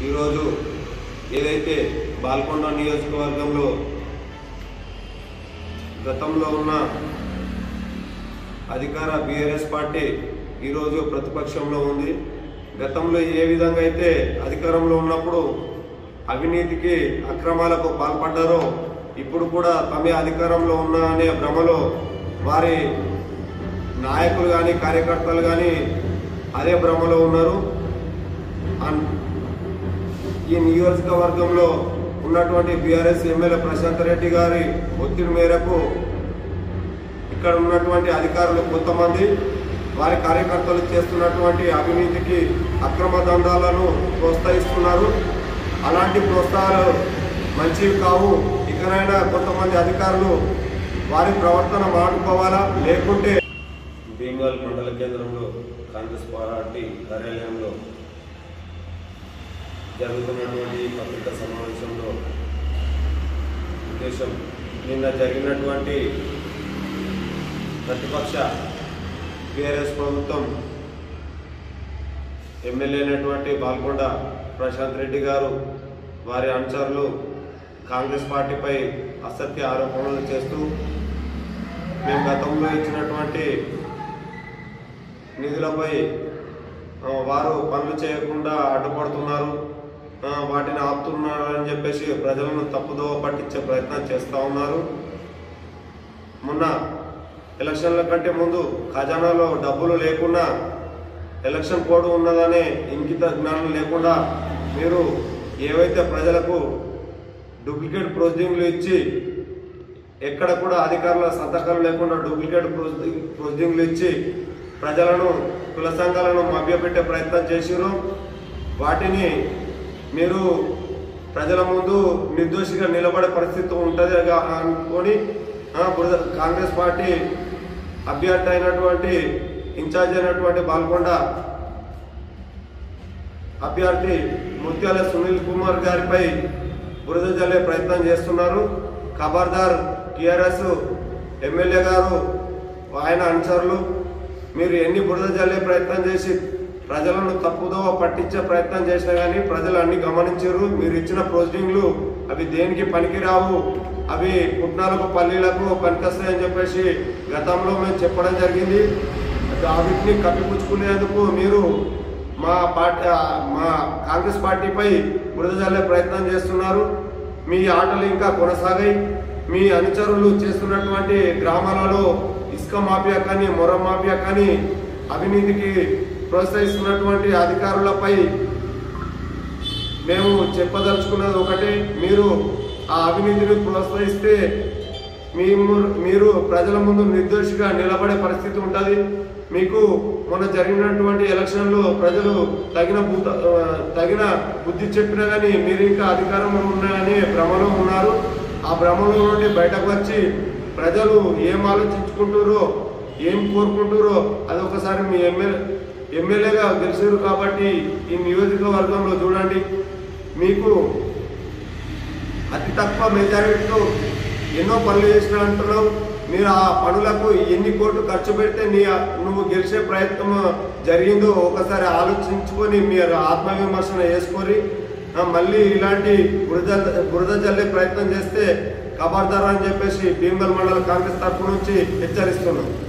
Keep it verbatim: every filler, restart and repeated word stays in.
ఈరోజు ఏదైతే బాల్కొండ నియోజకవర్గంలో గతంలో ఉన్న అధికార బీఆర్ఎస్ పార్టీ ఈరోజు ప్రతిపక్షంలో ఉంది. గతంలో ఏ విధంగా అయితే అధికారంలో ఉన్నప్పుడు అవినీతికి అక్రమాలకు పాల్పడ్డారో ఇప్పుడు కూడా తమే అధికారంలో ఉన్నా అనే భ్రమలో వారి నాయకులు కానీ కార్యకర్తలు కానీ అదే భ్రమలో ఉన్నారు. ఈ నియోజకవర్గంలో ఉన్నటువంటి బీఆర్ఎస్ ఎమ్మెల్యే ప్రశాంత్ రెడ్డి గారి ఒత్తిడి మేరకు ఇక్కడ ఉన్నటువంటి అధికారులు కొంతమంది వారి కార్యకర్తలు చేస్తున్నటువంటి అవినీతికి అక్రమ దందాలను ప్రోత్సహిస్తున్నారు. అలాంటి ప్రోత్సాహాలు మంచివి కావు. ఇకనైనా కొంతమంది అధికారులు వారి ప్రవర్తన మానుకోవాలా, లేకుంటే భీమవరం మండల కేంద్రంలో కాంగ్రెస్ పార్టీ కార్యాలయంలో జరుగుతున్నటువంటి పత్రికా సమావేశంలో ఉద్దేశం నిన్న జరిగినటువంటి ప్రతిపక్ష బీఆర్ఎస్ ప్రభుత్వం ఎమ్మెల్యే అయినటువంటి బాల్కొండ ప్రశాంత్ రెడ్డి గారు వారి అనుచరులు కాంగ్రెస్ పార్టీపై అసత్య ఆరోపణలు చేస్తూ మేము గతంలో ఇచ్చినటువంటి నిధులపై వారు పనులు చేయకుండా అడ్డుపడుతున్నారు, వాటిని ఆపుతున్నారు అని చెప్పేసి ప్రజలను తప్పుదోవ పట్టించే ప్రయత్నం చేస్తూ ఉన్నారు. మొన్న ఎలక్షన్ల కంటే ముందు ఖజానాలో డబ్బులు లేకుండా ఎలక్షన్ కోడ్ ఉన్నదనే ఇంకిత జ్ఞానం లేకుండా మీరు ఏవైతే ప్రజలకు డూప్లికేట్ ప్రొసీడింగ్లు ఇచ్చి ఎక్కడ కూడా అధికారుల సంతకాలు లేకుండా డూప్లికేట్ ప్రొసీడింగ్లు ఇచ్చి ప్రజలను కుల సంఘాలను మభ్యపెట్టే ప్రయత్నం చేసిరు. వాటిని మీరు ప్రజల ముందు నిర్దోషిగా నిలబడే పరిస్థితి ఉంటుంది అనుకొని కాంగ్రెస్ పార్టీ అభ్యర్థి అయినటువంటి ఇన్ఛార్జ్ అయినటువంటి బాల్కొండ అభ్యర్థి ముత్యాల సునీల్ కుమార్ గారిపై బురద జల్లే ప్రయత్నం చేస్తున్నారు. ఖబర్దార్ టీఆర్ఎస్ ఎమ్మెల్యే గారు ఆయన అనుచరులు, మీరు ఎన్ని బురద జల్లే ప్రయత్నం చేసి ప్రజలను తప్పుదోవ పట్టించే ప్రయత్నం చేసినా కానీ ప్రజలు అన్ని గమనించారు. మీరు ఇచ్చిన ప్రొసీడింగ్లు అవి దేనికి పనికిరావు, అవి పుట్నాలకు పల్లీలకు పనికొస్తాయని చెప్పేసి గతంలో మేము చెప్పడం జరిగింది. వీటిని కప్పిపుచ్చుకునేందుకు మీరు మా పార్టీ మా కాంగ్రెస్ పార్టీపై బురద జల్లే ప్రయత్నం చేస్తున్నారు. మీ ఆటలు ఇంకా కొనసాగాయి. మీ అనుచరులు చేస్తున్నటువంటి గ్రామాలలో ఇసుక మాఫియా కానీ మొర మాఫియా కానీ అవినీతికి ప్రోత్సహిస్తున్నటువంటి అధికారులపై మేము చెప్పదలుచుకున్నది ఒకటే, మీరు ఆ అవినీతిని ప్రోత్సహిస్తే మేము మీరు ప్రజల ముందు నిర్దోషిగా నిలబడే పరిస్థితి ఉంటుంది. మీకు మొన్న జరిగినటువంటి ఎలక్షన్లో ప్రజలు తగిన బుద్ధ తగిన బుద్ధి చెప్పినా కానీ మీరు ఇంకా అధికారంలో ఉన్నాయని భ్రమలో ఉన్నారు. ఆ భ్రమలో నుండి బయటకు వచ్చి ప్రజలు ఏం ఆలోచించుకుంటారో ఏం కోరుకుంటారో అది ఒకసారి మీ ఎమ్మెల్యే ఎమ్మెల్యేగా గెలిచారు కాబట్టి ఈ నియోజకవర్గంలో చూడండి. మీకు అతి తక్కువ మెజారిటీతో ఎన్నో పనులు చేసిన అంటున్నావు. మీరు ఆ పనులకు ఎన్ని కోట్లు ఖర్చు పెడితే నీ నువ్వు గెలిచే ప్రయత్నం జరిగిందో ఒకసారి ఆలోచించుకొని మీరు ఆత్మవిమర్శన చేసుకొని మళ్ళీ ఇలాంటి బురద బురద జల్లే ప్రయత్నం చేస్తే ఖబర్దార్ అని చెప్పేసి భీమవరం మండల కాంగ్రెస్ తరఫు నుంచి హెచ్చరిస్తున్నాం.